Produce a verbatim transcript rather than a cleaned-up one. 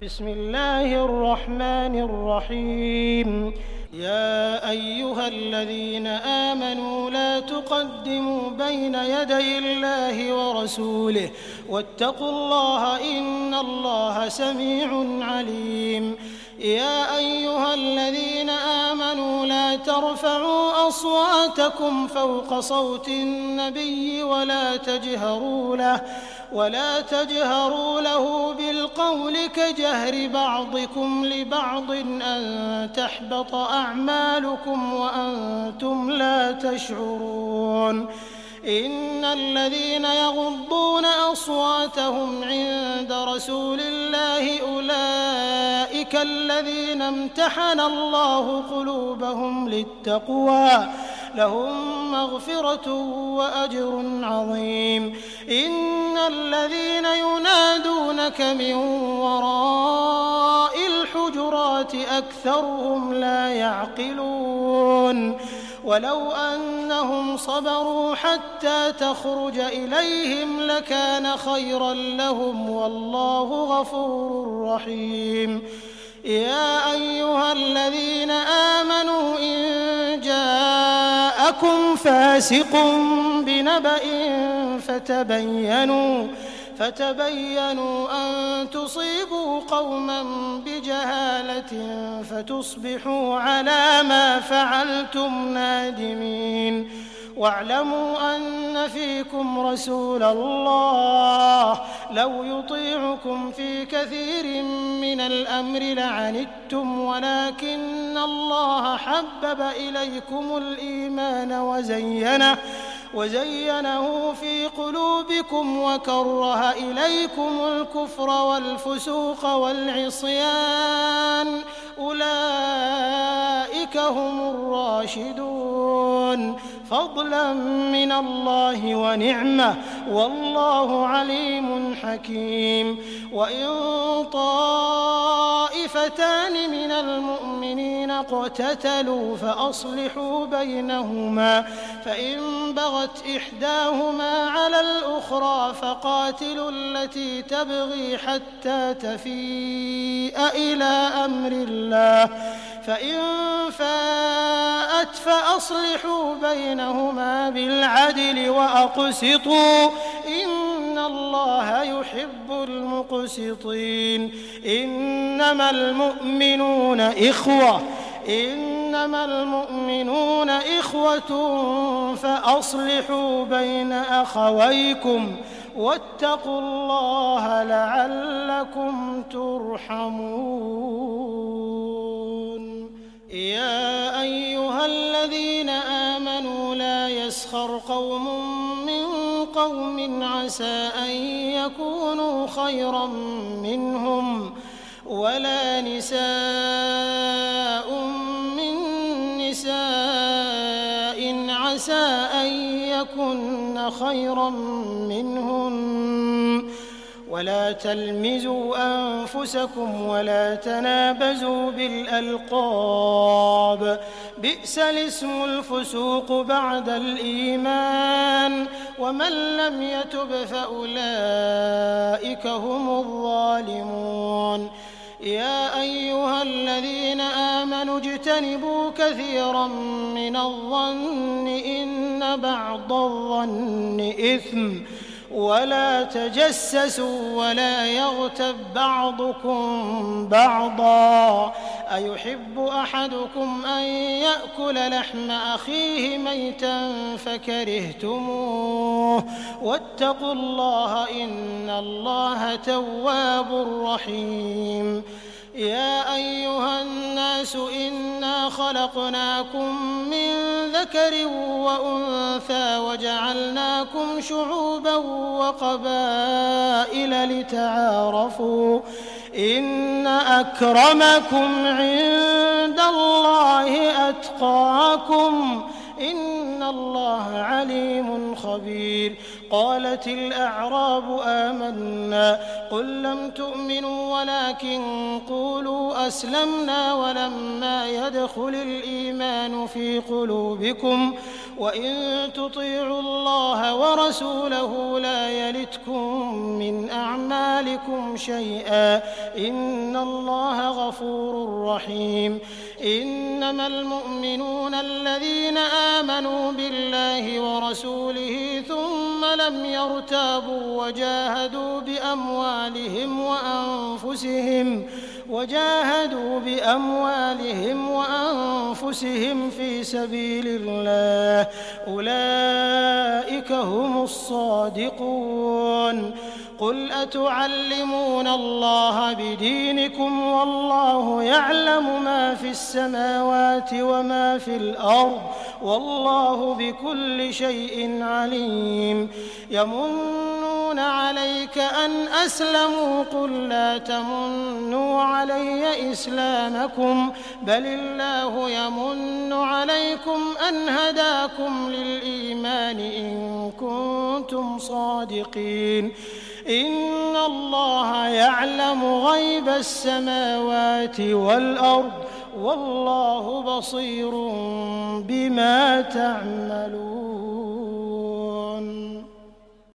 بسم الله الرحمن الرحيم. يا أيها الذين آمنوا لا تقدموا بين يدي الله ورسوله واتقوا الله إن الله سميع عليم. يا أيها الذين آمنوا لا ترفعوا أصواتكم فوق صوت النبي ولا تجهروا له ولا تجهروا له بالقول كجهر بعضكم لبعض أن تحبط أعمالكم وأنتم لا تشعرون. إن الذين يغضون أصواتهم عند رسول الله أولئك الذين امتحن الله قلوبهم للتقوى لهم مغفرة وأجر عظيم. إن الذين ينادونك من وراء الحجرات أكثرهم لا يعقلون. ولو أنهم صبروا حتى تخرج إليهم لكان خيرا لهم والله غفور رحيم. يا أيها الذين آمنوا إن جاءكم فاسق بنبأ فتبينوا فتبينوا أن تصيبوا قوما بجهالة فتصبحوا على ما فعلتم نادمين. واعلموا أن فيكم رسول الله لو يطيعكم في كثير من الأمر لعنتم ولكن الله حبب إليكم الإيمان وزينه وزينه في قلوبكم وكره إليكم الكفر والفسوق والعصيان أولئك هم الراشدون فضلا من الله ونعمة والله عليم حكيم. وإن طائفتان من المؤمنين اقتتلوا فأصلحوا بينهما فإن بغت إحداهما على الأخرى فقاتلوا التي تبغي حتى تفيء إلى أمر الله فإن فاءت فأصلحوا بينهما بالعدل وأقسطوا إن الله يحب المقسطين. إنما المؤمنون إخوة إنما المؤمنون إخوة فأصلحوا بين أخويكم واتقوا الله لعلكم ترحمون. يا أيها الذين آمنوا لا يسخر قوم من قوم عسى أن يكونوا خيرا منهم ولا نساء من نساء عسى أن يكن خيرا منهن ولا تلمزوا أنفسكم ولا تنابزوا بالألقاب بئس الاسم الفسوق بعد الإيمان ومن لم يتب فأولئك هم الظالمون. يا أيها الذين آمنوا اجتنبوا كثيرا من الظن إن بعض الظن إثم ولا تجسسوا ولا يغتب بعضكم بعضا أيحب أحدكم أن يأكل لحم أخيه ميتا فكرهتموه واتقوا الله إن الله تواب رحيم. يا أيها الناس إنا خلقناكم من ذكر وأنثى وجعلناكم شعوبا وقبائل لتعارفوا إن أكرمكم عند الله أتقاكم إن الله عليم خبير. قالت الأعراب آمنا قل لم تؤمنوا ولكن قولوا أسلمنا ولما يدخل الإيمان في قلوبكم وإن تطيعوا الله ورسوله لا يلتكم من أعمالكم شيئا إن الله غفور رحيم إنما المؤمنون الذين آمنوا بالله ورسوله ثم لم يرتابوا وجاهدوا بأموالهم وأنفسهم وجاهدوا بأموالهم وأنفسهم في سبيل الله أولئك هم الصادقون قل أتعلمون الله بدينكم والله يعلم ما في السماوات وما في الأرض والله بكل شيء عليم يمنون عليك أن أسلموا قل لا تمنوا علي إسلامكم بل الله يمن عليكم أن هداكم للإيمان إن كنتم صادقين إن الله يعلم غيب السماوات والأرض والله بصير بما تعملون